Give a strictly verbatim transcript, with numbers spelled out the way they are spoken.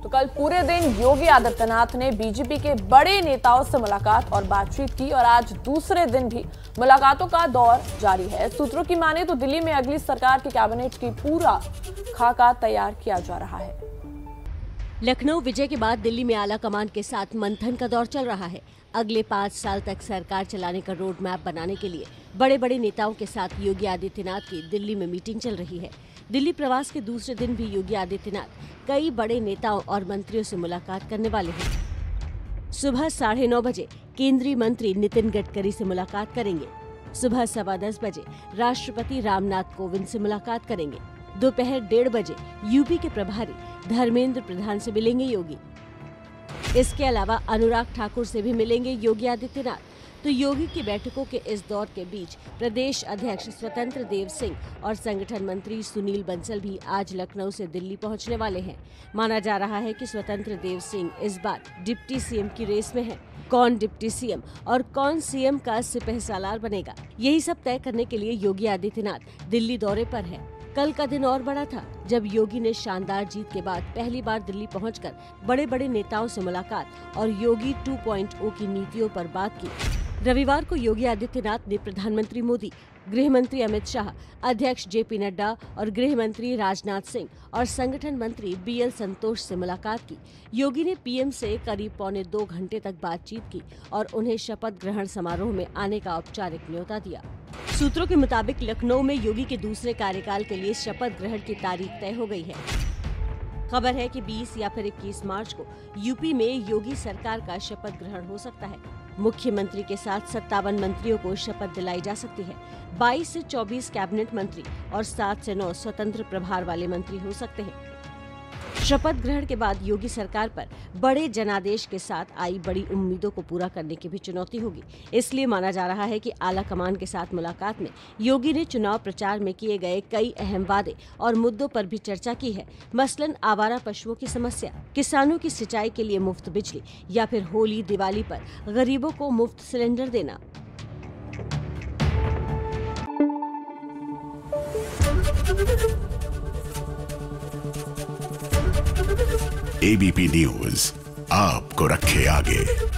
तो कल पूरे दिन योगी आदित्यनाथ ने बीजेपी के बड़े नेताओं से मुलाकात और बातचीत की और आज दूसरे दिन भी मुलाकातों का दौर जारी है। सूत्रों की माने तो दिल्ली में अगली सरकार के कैबिनेट की पूरा खाका तैयार किया जा रहा है। लखनऊ विजय के बाद दिल्ली में आला कमान के साथ मंथन का दौर चल रहा है। अगले पाँच साल तक सरकार चलाने का रोड मैप बनाने के लिए बड़े बड़े नेताओं के साथ योगी आदित्यनाथ की दिल्ली में मीटिंग चल रही है। दिल्ली प्रवास के दूसरे दिन भी योगी आदित्यनाथ कई बड़े नेताओं और मंत्रियों से मुलाकात करने वाले हैं। सुबह साढ़े नौ बजे केंद्रीय मंत्री नितिन गडकरी से मुलाकात करेंगे। सुबह सवा दस बजे राष्ट्रपति रामनाथ कोविंद से मुलाकात करेंगे। दोपहर डेढ़ बजे यूपी के प्रभारी धर्मेंद्र प्रधान से मिलेंगे योगी। इसके अलावा अनुराग ठाकुर से भी मिलेंगे योगी आदित्यनाथ। तो योगी की बैठकों के इस दौर के बीच प्रदेश अध्यक्ष स्वतंत्र देव सिंह और संगठन मंत्री सुनील बंसल भी आज लखनऊ से दिल्ली पहुंचने वाले हैं। माना जा रहा है कि स्वतंत्र देव सिंह इस बार डिप्टी सीएम की रेस में हैं। कौन डिप्टी सीएम और कौन सीएम का सिपहसालार बनेगा, यही सब तय करने के लिए योगी आदित्यनाथ दिल्ली दौरे पर है। कल का दिन और बड़ा था जब योगी ने शानदार जीत के बाद पहली बार दिल्ली पहुंचकर बड़े बड़े नेताओं से मुलाकात और योगी टू पॉइंट ओ की नीतियों पर बात की। रविवार को योगी आदित्यनाथ ने प्रधानमंत्री मोदी, गृह मंत्री अमित शाह, अध्यक्ष जेपी नड्डा और गृह मंत्री राजनाथ सिंह और संगठन मंत्री बीएल संतोष से मुलाकात की। योगी ने पीएम से करीब पौने दो घंटे तक बातचीत की और उन्हें शपथ ग्रहण समारोह में आने का औपचारिक न्योता दिया। सूत्रों के मुताबिक लखनऊ में योगी के दूसरे कार्यकाल के लिए शपथ ग्रहण की तारीख तय हो गई है। खबर है कि बीस या फिर इक्कीस मार्च को यूपी में योगी सरकार का शपथ ग्रहण हो सकता है। मुख्यमंत्री के साथ सत्तावन मंत्रियों को शपथ दिलाई जा सकती है। बाईस से चौबीस कैबिनेट मंत्री और सात से नौ स्वतंत्र प्रभार वाले मंत्री हो सकते हैं। शपथ ग्रहण के बाद योगी सरकार पर बड़े जनादेश के साथ आई बड़ी उम्मीदों को पूरा करने की भी चुनौती होगी। इसलिए माना जा रहा है कि आला कमान के साथ मुलाकात में योगी ने चुनाव प्रचार में किए गए कई अहम वादे और मुद्दों पर भी चर्चा की है। मसलन आवारा पशुओं की समस्या, किसानों की सिंचाई के लिए मुफ्त बिजली या फिर होली दिवाली पर गरीबों को मुफ्त सिलेंडर देना। एबीपी न्यूज आपको रखे आगे।